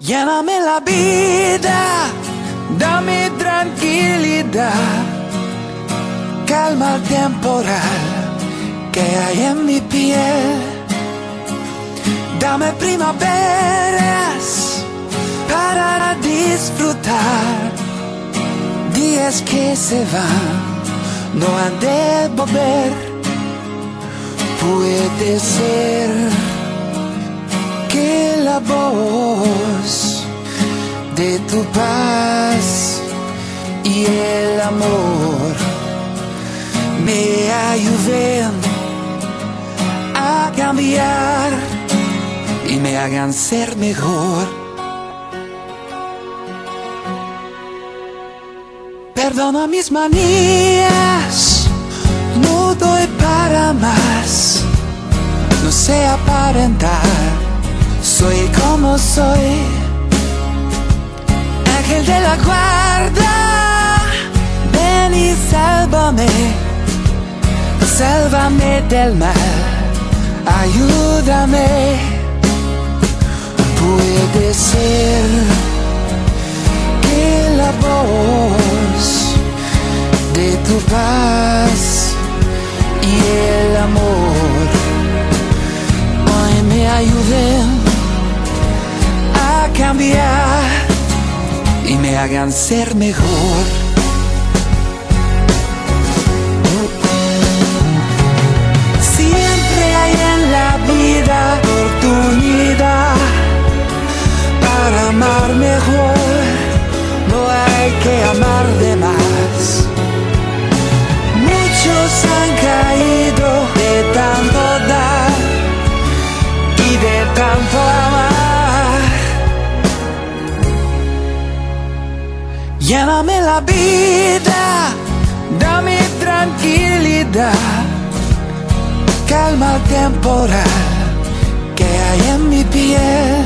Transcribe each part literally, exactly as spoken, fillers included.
Lléname la vida, dame tranquilidad, calma el temporal que hay en mi piel. Dame primaveras para disfrutar, días que se van, no han de volver. Puede ser que la voz de tu paz y el amor me ayuden a cambiar y me hagan ser mejor. Perdona mis manías, no doy para más, no sé aparentar, soy como soy. Ángel de la guarda, ven y sálvame, sálvame del mal, ayúdame. Puede ser que la voz de tu paz y el amor hoy me ayuden a cambiar y me hagan ser mejor. Siempre hay en la vida oportunidad para amar mejor, no hay que amar de más. Muchos han caído de tanto dar y de tanto amar. Lléname la vida, dame tranquilidad, calma el temporal que hay en mi piel.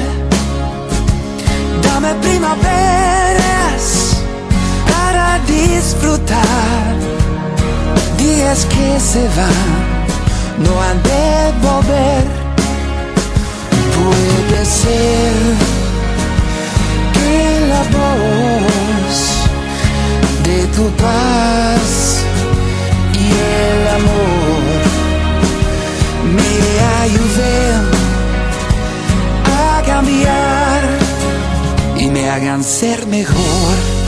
Dame primaveras para disfrutar, días que se van, no han de volver. Puede ser que la voz de tu paz y el amor me ayuden a cambiar y me hagan ser mejor.